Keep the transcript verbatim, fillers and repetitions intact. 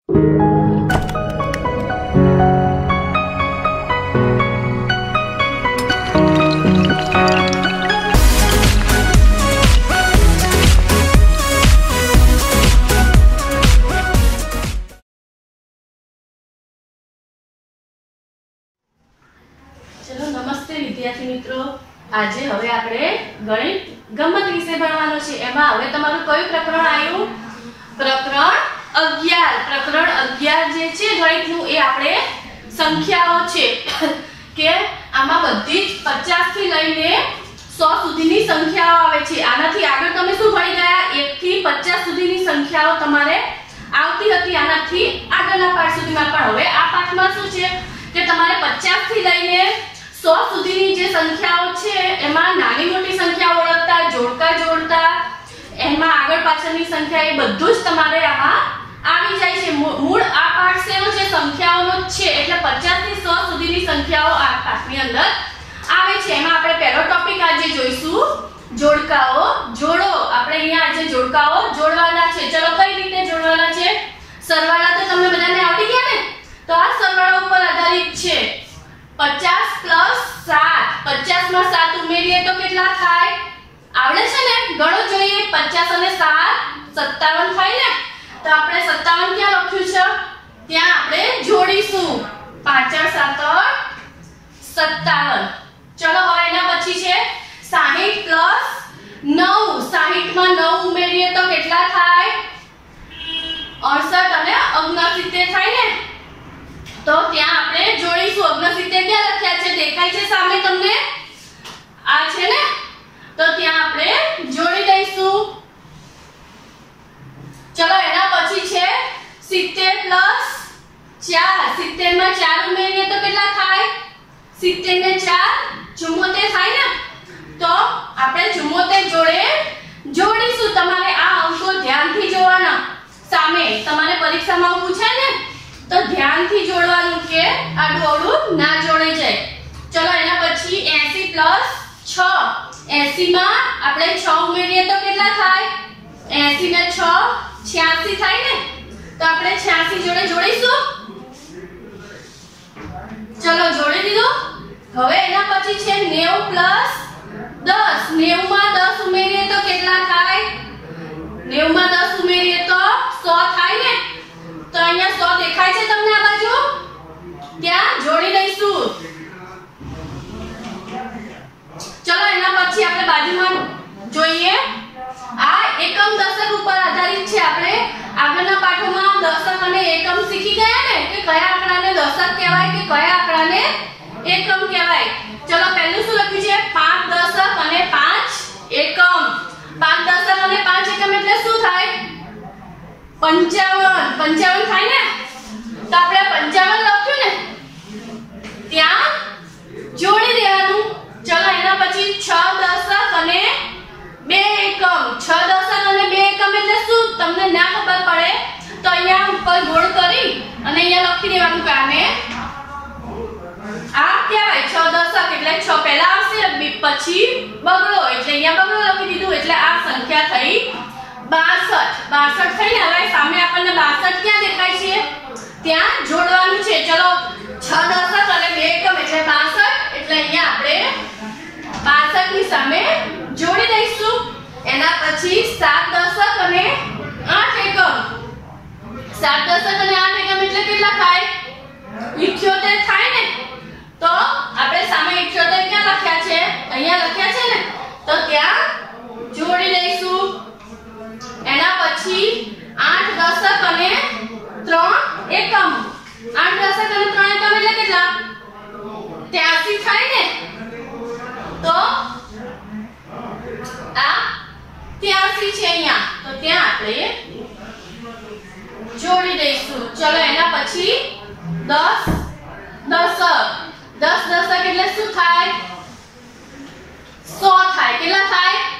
વિદ્યાર્થી મિત્રો, આજે હવે આપણે ગણિત ગમત વિશે ભણવાનો છે। એમાં હવે તમારું કયું પ્રકરણ આવ્યું? પ્રકરણ અગિયાર। પ્રકરણ અગિયાર જે છે ગણિતનું એ આપણે સંખ્યાઓ છે કે આમાં બધી જ પચાસ થી લઈને સો સુધીની સંખ્યાઓ આવે છે। આનાથી આગળ તમે શું ભણી ગયા? એક થી પચાસ સુધીની સંખ્યાઓ તમારે આવતી હતી આનાથી આગળના પાઠ સુધીમાં। પણ હવે આ પાઠમાં શું છે કે તમારે પચાસ થી લઈને સો સુધીની જે સંખ્યાઓ છે એમાં નાની મોટી સંખ્યાઓ ઓળખતા, જોડકા જોડતા, એમાં આગળ પાછળની સંખ્યા એ બધું જ તમારે આમાં આવી જાય છે। મૂળ આ પાઠ શેનો છે? સંખ્યાઓનો જ છે। એટલે પચાસ થી સો સુધીની સંખ્યાઓ આ પાઠની અંદર આવે છે। એમાં આપણે પહેલો ટોપિક આજે જોઈશું જોડકાઓ જોડો। આપણે અહીંયા આજે જોડકાઓ જોડવાના છે। ચલો કઈ રીતે જોડવાના છે? સરવાળા તો તમને બધાને આવડી ગયા ને? તો આ સરવાળા ઉપર આધારિત છે। પચાસ પ્લસ સાત, પચાસ માં સાત ઉમેરીએ તો કેટલા થાય? આવડે છે ને? ગણો જોઈએ। પચાસ અને સાત સત્તાવન થાય ને? તો આપણે સત્તાવન ક્યાં લખ્યું છે? ત્યાં આપણે જોડીશું પાંચડ સાતડ સત્તાવન। ચલો હવે એના પછી છે સાહીઠ પ્લસ નવ, સાહીઠ માં નવ ઉમેરીએ તો કેટલા થાય? અડસઠ અને ઓગણસિત્તેર થાય ને? તો ત્યાં આપણે જોડીશું। ઓગણસિત્તેર ક્યાં લખ્યા છે? દેખાય છે સામે તમને? આ છે ને? તો ત્યાં આપણે જોડી દઈશું। ચલો એના પછી છે સિત્તેર પ્લસ ચાર, સિત્તેર માં ચાર ઉમેરીએ તો કેટલા થાય? સિત્તેર ને ચાર ચુમ્મોતેર થાય ને? તો આપણે ચુમ્મોતેર જોડે જોડીશું। તમારે આ અંકો ધ્યાનથી જોવાના। સામે તમારે પરીક્ષામાં પૂછે ને તો ધ્યાનથી જોડવાનું કે આડું અવળું ના જોડાઈ જાય। ચલો એના પછી એંસી પ્લસ છ, એંસી માં આપણે છ ઉમેરીએ તો કેટલા થાય? એંસી ને છ છ્યાસી થાય ને? તો આપણે છ્યાસી જોડે જોડીશું। ચલો જોડી દીધું। હવે એના પછી છે નેવું પ્લસ દસ, નેવું માં દસ ઉમેરીએ તો કેટલા થાય? નેવું માં દસ ઉમેરીએ તો સો થાય ને? તો અહીંયા સો દેખાય છે તમને આ બાજુ? ત્યાં જોડી દઈશું। ચલો એના પછી આપણે બાજુમાં જોઈએ આ એકમ દશક ઉપર આધારિત છે। આપણે આગળના પાઠોમાં દશક અને એકમ શીખી ગયા ને કે કયા આંકડાને દશક કહેવાય કે કયા આંકડાને એકમ કહેવાય। ચલો પહેલું શું લખ્યું છે? પાંચ દશક અને પાંચ એકમ। પાંચ દશક અને પાંચ એકમ એટલે શું થાય? પંચાવન, પંચાવન થાય ને? તો આપણે પંચાવન લખ્યું ને ત્યાં જોડી દેવાનું। ચલો એના પછી છ દશક અને બે એકમ, છ દશક અને બે એકમ એટલે શું? તમને ના ખબર પડે તો અહીંયા ઉપર ગોળ કરી અને અહીંયા લખી દેવાનું કે આને આ કહેવાય છ દશક એટલે છ પહેલા આવશે પછી બગડો એટલે અહીંયા બગડો લખી દીધું એટલે આ સંખ્યા થઈ બાસઠ। બાસઠ થઈ ને? હવે સામે આપણને બાસઠ ક્યાં દેખાય છે? ત્યાં જોડવાનું છે। ચલો છ દશક અને બે એકમ એટલે બાસઠ એટલે અહીંયા આપણે બાસઠ ની સામે જોડી દઈશું। એના પછી સાત દશક અને આઠ એકમ, સાત દશક અને આઠ એકમ એટલે કેટલા થાય? ઇઠ્યોતેર થાય ને? તો આપણે સામે ઇઠ્યોતેર ક્યાં લખ્યા છે? અહીંયા લખ્યા છે ને? તો ત્યાં જોડી દઈશું। એના પછી આઠ દશક અને ત્રણ એકમ, આઠ દશક અને ત્રણ એકમ એટલે કેટલા? ત્યાસી થાય ને? તો આ ત્યાસી છે અહીંયા, તો ત્યાં આપણે જોડી દઈશું। ચલો એના પછી દસ દશક, દસ દશક એટલે શું થાય? સો થાય। કેટલા થાય?